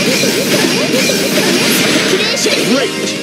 サイキュレーション。